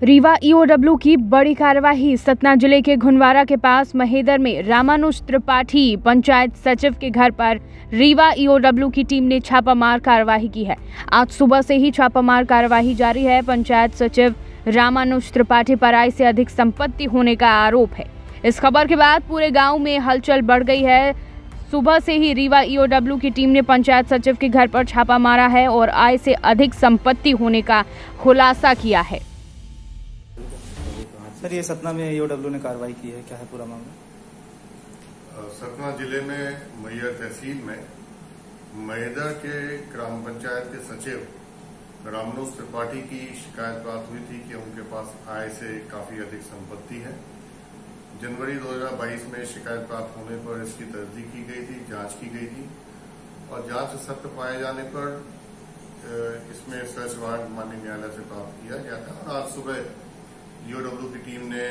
Rewa EOW की बड़ी कार्यवाही। सतना जिले के घुनवारा के पास महेदर में रामानुज त्रिपाठी पंचायत सचिव के घर पर रीवा ईओडब्ल्यू की टीम ने छापामार कार्यवाही की है। आज सुबह से ही छापामार कार्यवाही जारी है। पंचायत सचिव रामानुज त्रिपाठी पर आय से अधिक संपत्ति होने का आरोप है। इस खबर के बाद पूरे गाँव में हलचल बढ़ गई है। सुबह से ही रीवा ईओडब्ल्यू की टीम ने पंचायत सचिव के घर पर छापा मारा है और आय से अधिक संपत्ति होने का खुलासा किया है। सर, ये सतना में ईओडब्ल्यू ने कार्रवाई की है, क्या है पूरा मामला? सतना जिले में मैहर तहसील में महेदर के ग्राम पंचायत के सचिव रामानुज त्रिपाठी की शिकायत प्राप्त हुई थी कि उनके पास आय से काफी अधिक संपत्ति है। जनवरी 2022 में शिकायत प्राप्त होने पर इसकी तस्दीक की गई थी, जांच की गई थी और जांच से सत्य पाए जाने पर इसमें सर्च वारंट माननीय न्यायालय से प्राप्त किया गया था और आज सुबह ईओडब्ल्यू की टीम ने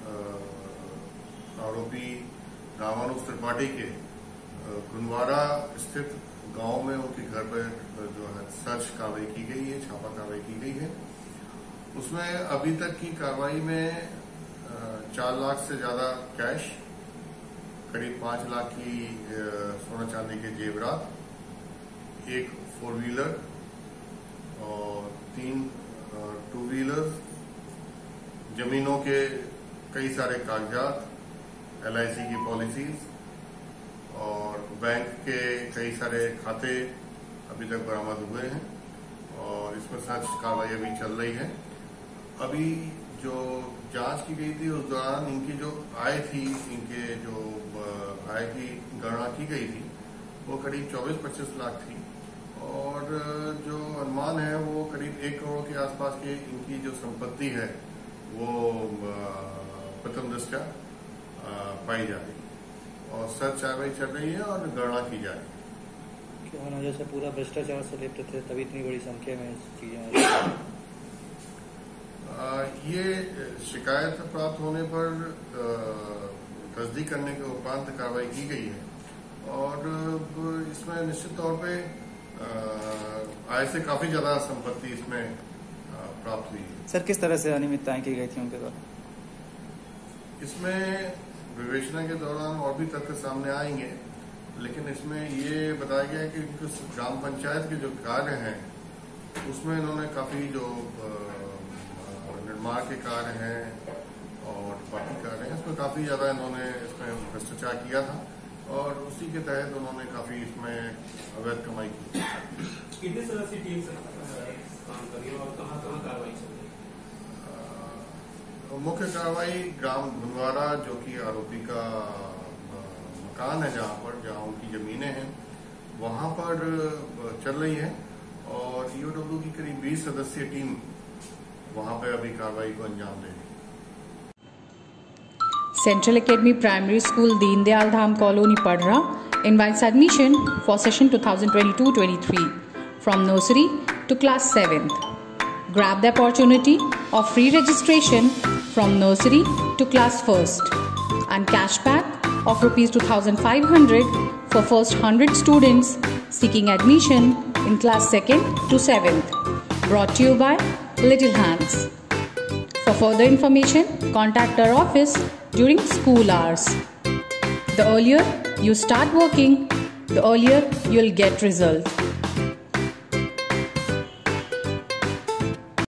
आरोपी रामानुज त्रिपाठी के घुनवारा स्थित गांव में उनके घर पर जो है सर्च कार्रवाई की गई है, छापा कार्रवाई की गई है। उसमें अभी तक की कार्रवाई में 4 लाख से ज्यादा कैश, करीब 5 लाख की सोना चांदी के जेवरात, एक 4 व्हीलर और 3 2 व्हीलर, जमीनों के कई सारे कागजात, LIC की पॉलिसीज और बैंक के कई सारे खाते अभी तक बरामद हुए हैं और इसमें सर्च कार्रवाई अभी चल रही है। अभी जो जांच की गई थी उस दौरान इनकी जो आय थी, इनके जो आय की गणना की गई थी वो करीब 24-25 लाख थी और जो अनुमान है वो करीब 1 करोड़ के आसपास की इनकी जो संपत्ति है वो प्रथम दृष्टया पाई जा रही है और सर्च कार्रवाई चल रही है और गणना की जा रही है। क्यों ना, जैसे पूरा भ्रष्टाचार से लिप्त थे तभी इतनी बड़ी संख्या में चीजें ये शिकायत प्राप्त होने पर तस्दीक करने के उपरांत कार्रवाई की गई है और इसमें निश्चित तौर पे आय से काफी ज्यादा संपत्ति इसमें प्राप्त हुई है। सर, किस तरह से अनियमितताएं की गई थी उनके द्वारा? इसमें विवेचना के दौरान और भी तथ्य सामने आएंगे, लेकिन इसमें ये बताया गया है कि ग्राम पंचायत के जो कार्य हैं उसमें इन्होंने काफी जो निर्माण के कार्य हैं और बाकी कार्य हैं उसमें काफी ज्यादा इन्होंने इसमें भ्रष्टाचार किया था और उसी के तहत उन्होंने काफी इसमें अवैध कमाई की। कितनी तरह से टीम काम कर रही है और कहाँ कार्रवाई चल रही है? मुख्य कार्रवाई ग्राम घुनवारा, जो कि आरोपी का मकान है, जहाँ उनकी जमीनें हैं, वहां पर चल रही है और ईओडब्ल्यू की करीब 20 सदस्यीय टीम वहां पर अभी कार्रवाई को अंजाम दे रही है। Central Academy Primary School, Deen Dayal Dham Colony, Padra invites admission for session 2022-23 from nursery to class 7th. Grab the opportunity of free registration from nursery to class 1st and cashback of Rs 2,500 for first 100 students seeking admission in class 2nd to 7th. Brought to you by Little Hands. For further information, contact our office during school hours. The earlier you start working, the earlier you'll get results.